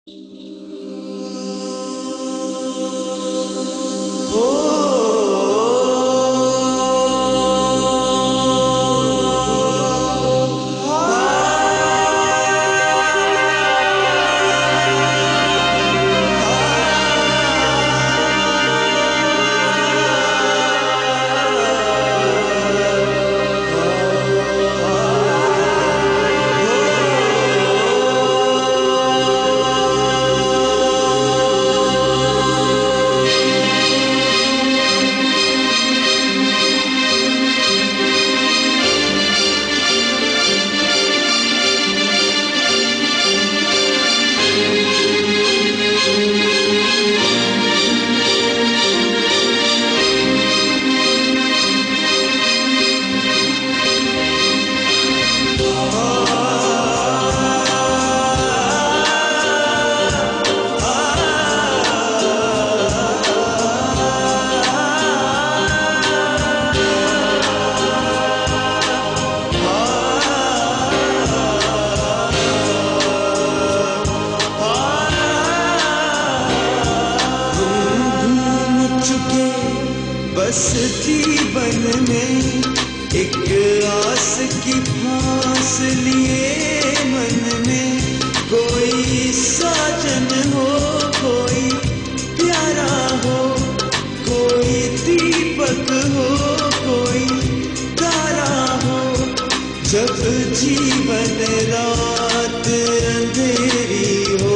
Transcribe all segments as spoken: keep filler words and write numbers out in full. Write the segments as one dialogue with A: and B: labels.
A: बस जीवन में एक आस की फांस लिए मन में, कोई साजन हो, कोई प्यारा हो, कोई दीपक हो, कोई तारा हो। जब जीवन रात अंधेरी हो,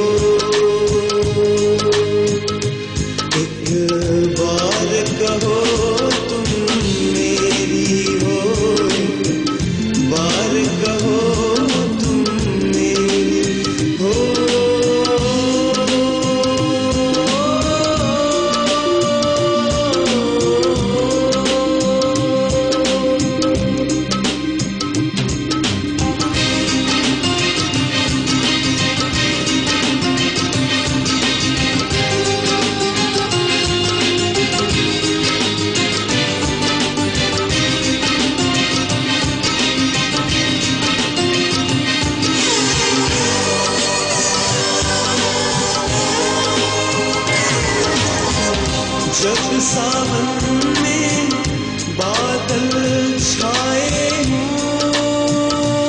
A: एक बार कहो तुम मेरी हो, एक बार कहो तुम मेरी हो। जब सावन में बादल छाए हों,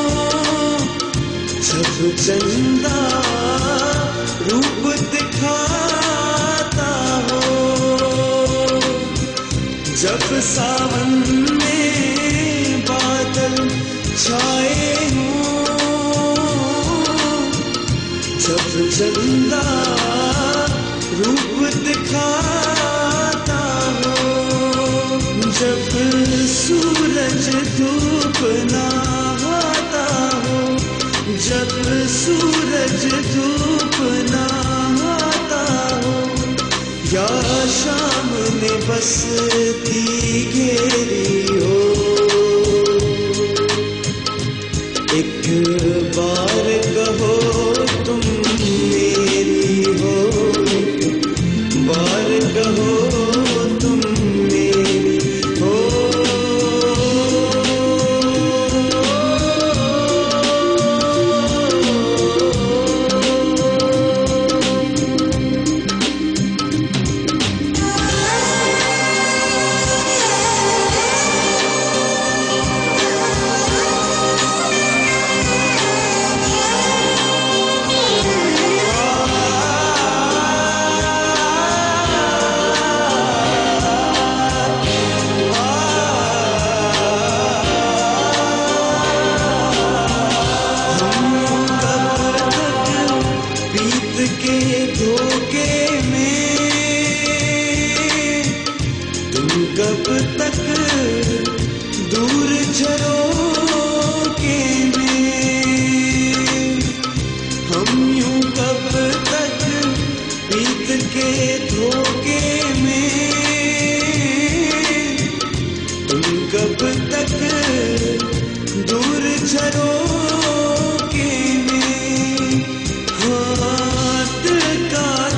A: जब चंदा रूप दिखाता हो, जब सावन में बादल छाए हों, जब चंदा रूप दिखाता हो, जब सूरज धूप नहाता हो, जब सूरज धूप नहाता हो, या शाम ने बसती घेरी हो, एक बार कहो तुम मेरी हो, एक बार कहो तुम मेरी हो। के धोखे में तुम कब तक दूर झरोखे में, हम यूं कब तक बीत के धोखे में, तुम कब तक दूर झरोखे में। हाथ का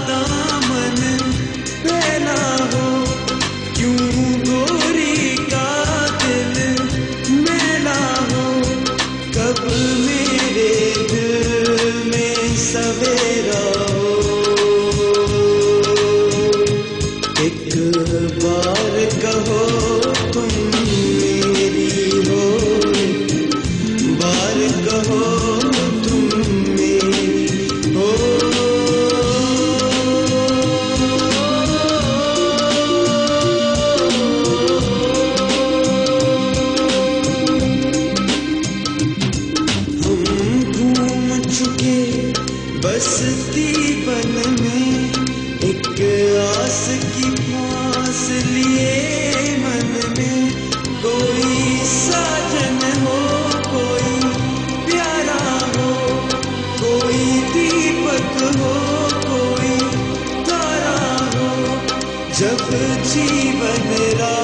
A: जीवन में एक आस की फांस लिए मन में, कोई साजन हो, कोई प्यारा हो, कोई दीपक हो, कोई तारा हो, जब जीवन रा